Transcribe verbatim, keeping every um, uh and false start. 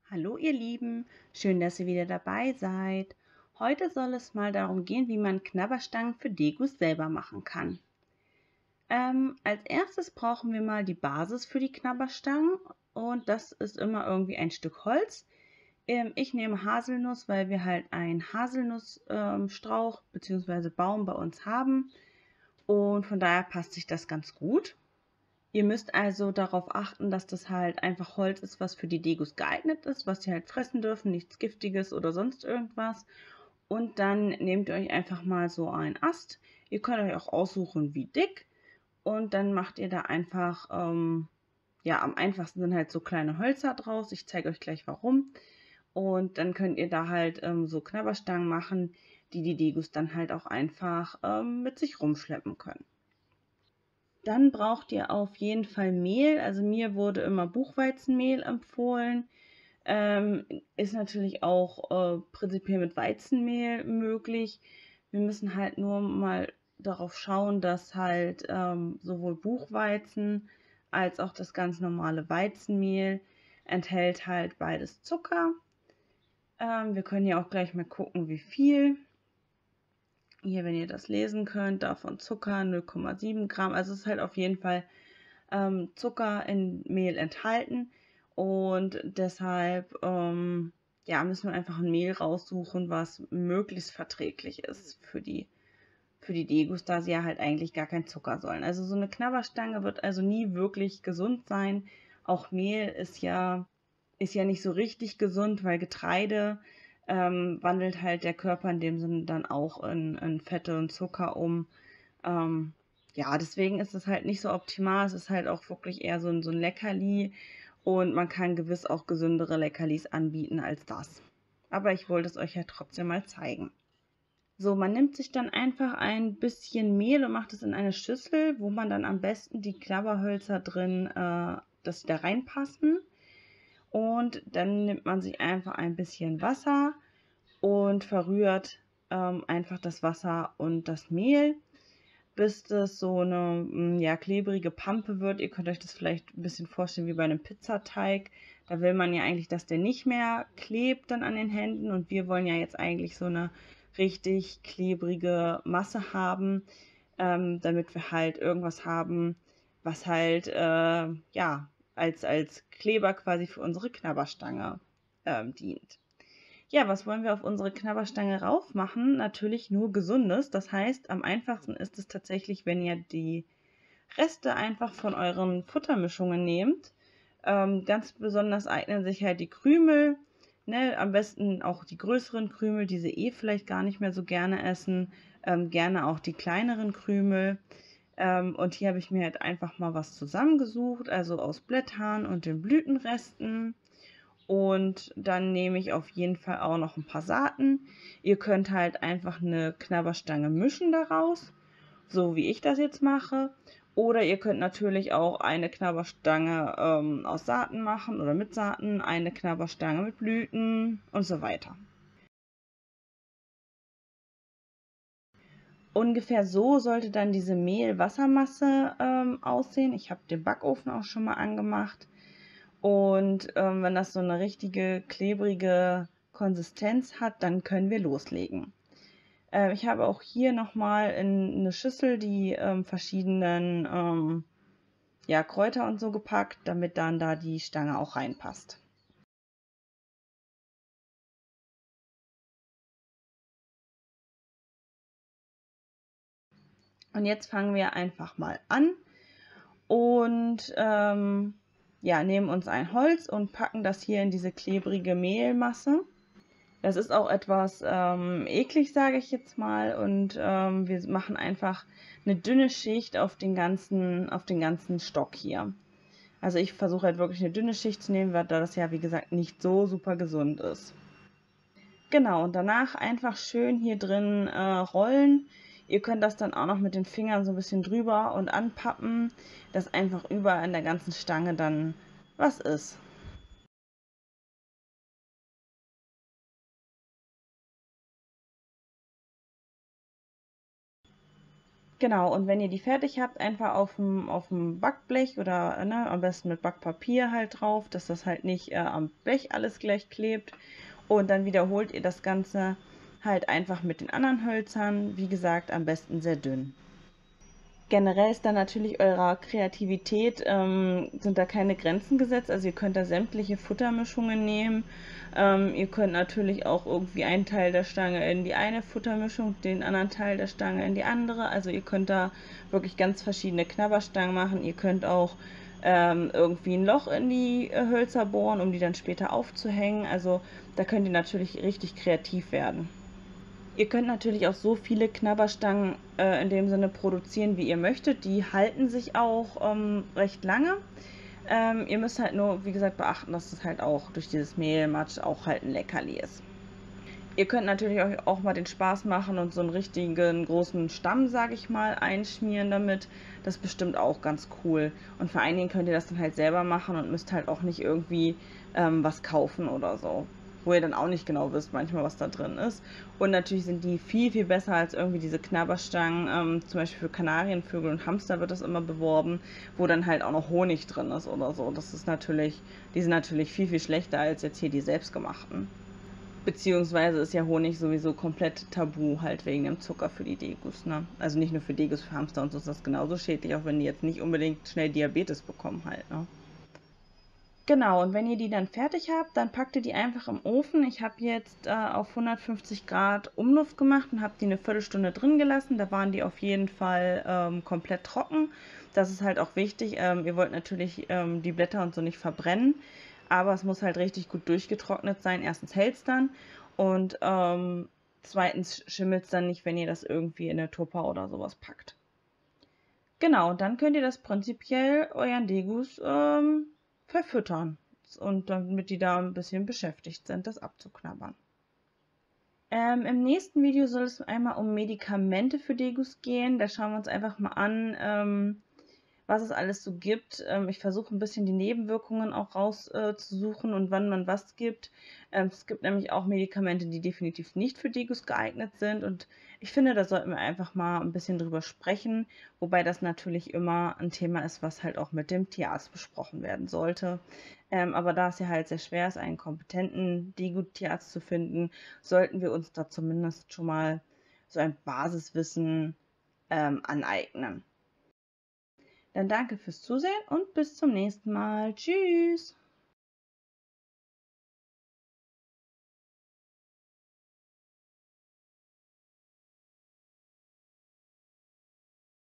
Hallo ihr Lieben, schön, dass ihr wieder dabei seid. Heute soll es mal darum gehen, wie man Knabberstangen für Degos selber machen kann. Ähm, als erstes brauchen wir mal die Basis für die Knabberstangen und das ist immer irgendwie ein Stück Holz. Ähm, ich nehme Haselnuss, weil wir halt einen Haselnussstrauch ähm, bzw. Baum bei uns haben und von daher passt sich das ganz gut. Ihr müsst also darauf achten, dass das halt einfach Holz ist, was für die Degos geeignet ist, was sie halt fressen dürfen, nichts Giftiges oder sonst irgendwas. Und dann nehmt ihr euch einfach mal so einen Ast. Ihr könnt euch auch aussuchen, wie dick. Und dann macht ihr da einfach, ähm, ja, am einfachsten sind halt so kleine Hölzer draus. Ich zeige euch gleich warum. Und dann könnt ihr da halt ähm, so Knabberstangen machen, die die Degos dann halt auch einfach ähm, mit sich rumschleppen können. Dann braucht ihr auf jeden Fall Mehl. Also mir wurde immer Buchweizenmehl empfohlen. Ähm, ist natürlich auch äh, prinzipiell mit Weizenmehl möglich. Wir müssen halt nur mal darauf schauen, dass halt ähm, sowohl Buchweizen als auch das ganz normale Weizenmehl enthält halt beides Zucker. Ähm, wir können ja auch gleich mal gucken, wie viel. Hier, wenn ihr das lesen könnt, davon Zucker null Komma sieben Gramm. Also es ist halt auf jeden Fall ähm, Zucker in Mehl enthalten und deshalb ähm, ja, müssen wir einfach ein Mehl raussuchen, was möglichst verträglich ist für die, für die Degos, da sie ja halt eigentlich gar kein Zucker sollen. Also so eine Knabberstange wird also nie wirklich gesund sein. Auch Mehl ist ja, ist ja nicht so richtig gesund, weil Getreide ähm, wandelt halt der Körper in dem Sinne dann auch in, in Fette und Zucker um. Ähm, ja, deswegen ist es halt nicht so optimal. Es ist halt auch wirklich eher so ein, so ein Leckerli und man kann gewiss auch gesündere Leckerlis anbieten als das. Aber ich wollte es euch ja trotzdem mal zeigen. So, man nimmt sich dann einfach ein bisschen Mehl und macht es in eine Schüssel, wo man dann am besten die Knabberhölzer drin, äh, dass sie da reinpassen. Und dann nimmt man sich einfach ein bisschen Wasser und verrührt ähm, einfach das Wasser und das Mehl, bis das so eine mm, ja, klebrige Pampe wird. Ihr könnt euch das vielleicht ein bisschen vorstellen wie bei einem Pizzateig. Da will man ja eigentlich, dass der nicht mehr klebt dann an den Händen. Und wir wollen ja jetzt eigentlich so eine richtig klebrige Masse haben, ähm, damit wir halt irgendwas haben, was halt äh, ja als, als Kleber quasi für unsere Knabberstange ähm, dient. Ja, was wollen wir auf unsere Knabberstange raufmachen? Natürlich nur Gesundes. Das heißt, am einfachsten ist es tatsächlich, wenn ihr die Reste einfach von euren Futtermischungen nehmt. Ähm, ganz besonders eignen sich halt die Krümel. Ne? Am besten auch die größeren Krümel, die sie eh vielleicht gar nicht mehr so gerne essen. Ähm, gerne auch die kleineren Krümel. Ähm, und hier habe ich mir halt einfach mal was zusammengesucht, also aus Blättern und den Blütenresten. Und dann nehme ich auf jeden Fall auch noch ein paar Saaten. Ihr könnt halt einfach eine Knabberstange mischen daraus, so wie ich das jetzt mache. Oder ihr könnt natürlich auch eine Knabberstange ähm, aus Saaten machen oder mit Saaten, eine Knabberstange mit Blüten und so weiter. Ungefähr so sollte dann diese Mehl-Wassermasse ähm, aussehen. Ich habe den Backofen auch schon mal angemacht. Und ähm, wenn das so eine richtige klebrige Konsistenz hat, dann können wir loslegen. Äh, ich habe auch hier nochmal in eine Schüssel die ähm, verschiedenen ähm, ja, Kräuter und so gepackt, damit dann da die Stange auch reinpasst. Und jetzt fangen wir einfach mal an und ähm, ja, nehmen uns ein Holz und packen das hier in diese klebrige Mehlmasse. Das ist auch etwas ähm, eklig, sage ich jetzt mal. Und ähm, wir machen einfach eine dünne Schicht auf den ganzen, auf den ganzen Stock hier. Also ich versuche halt wirklich eine dünne Schicht zu nehmen, weil da das ja, wie gesagt, nicht so super gesund ist. Genau, und danach einfach schön hier drin äh, rollen. Ihr könnt das dann auch noch mit den Fingern so ein bisschen drüber und anpappen, dass einfach überall an der ganzen Stange dann was ist. Genau, und wenn ihr die fertig habt, einfach auf dem, auf dem Backblech oder ne, am besten mit Backpapier halt drauf, dass das halt nicht äh, am Blech alles gleich klebt. Und dann wiederholt ihr das Ganze halt einfach mit den anderen Hölzern. Wie gesagt, am besten sehr dünn. Generell ist da natürlich eurer Kreativität, ähm, sind da keine Grenzen gesetzt. Also ihr könnt da sämtliche Futtermischungen nehmen. Ähm, ihr könnt natürlich auch irgendwie einen Teil der Stange in die eine Futtermischung, den anderen Teil der Stange in die andere. Also ihr könnt da wirklich ganz verschiedene Knabberstangen machen. Ihr könnt auch ähm, irgendwie ein Loch in die äh, Hölzer bohren, um die dann später aufzuhängen. Also da könnt ihr natürlich richtig kreativ werden. Ihr könnt natürlich auch so viele Knabberstangen äh, in dem Sinne produzieren, wie ihr möchtet. Die halten sich auch ähm, recht lange. Ähm, ihr müsst halt nur, wie gesagt, beachten, dass es halt auch durch dieses Mehlmatsch auch halt ein Leckerli ist. Ihr könnt natürlich euch auch mal den Spaß machen und so einen richtigen großen Stamm, sage ich mal, einschmieren damit. Das ist bestimmt auch ganz cool. Und vor allen Dingen könnt ihr das dann halt selber machen und müsst halt auch nicht irgendwie ähm, was kaufen oder so. Wo ihr dann auch nicht genau wisst, manchmal, was da drin ist. Und natürlich sind die viel, viel besser als irgendwie diese Knabberstangen. Ähm, zum Beispiel für Kanarienvögel und Hamster wird das immer beworben, wo dann halt auch noch Honig drin ist oder so. Das ist natürlich, die sind natürlich viel, viel schlechter als jetzt hier die selbstgemachten. Beziehungsweise ist ja Honig sowieso komplett tabu, halt wegen dem Zucker für die Degus, ne? Also nicht nur für Degus, für Hamster und so ist das genauso schädlich, auch wenn die jetzt nicht unbedingt schnell Diabetes bekommen halt, ne? Genau, und wenn ihr die dann fertig habt, dann packt ihr die einfach im Ofen. Ich habe jetzt äh, auf hundertfünfzig Grad Umluft gemacht und habe die eine Viertelstunde drin gelassen. Da waren die auf jeden Fall ähm, komplett trocken. Das ist halt auch wichtig. Ähm, ihr wollt natürlich ähm, die Blätter und so nicht verbrennen, aber es muss halt richtig gut durchgetrocknet sein. Erstens hält es dann und ähm, zweitens schimmelt es dann nicht, wenn ihr das irgendwie in eine Tupper oder sowas packt. Genau, und dann könnt ihr das prinzipiell euren Degus ähm, verfüttern. Und damit die da ein bisschen beschäftigt sind, das abzuknabbern. Ähm, Im nächsten Video soll es einmal um Medikamente für Degus gehen. Da schauen wir uns einfach mal an, ähm, was es alles so gibt. Ähm, ich versuche ein bisschen die Nebenwirkungen auch rauszusuchen äh, und wann man was gibt. Ähm, es gibt nämlich auch Medikamente, die definitiv nicht für Degus geeignet sind und ich finde, da sollten wir einfach mal ein bisschen drüber sprechen, wobei das natürlich immer ein Thema ist, was halt auch mit dem Tierarzt besprochen werden sollte. Ähm, aber da es ja halt sehr schwer ist, einen kompetenten Degus-Tierarzt zu finden, sollten wir uns da zumindest schon mal so ein Basiswissen ähm, aneignen. Dann danke fürs Zusehen und bis zum nächsten Mal. Tschüss!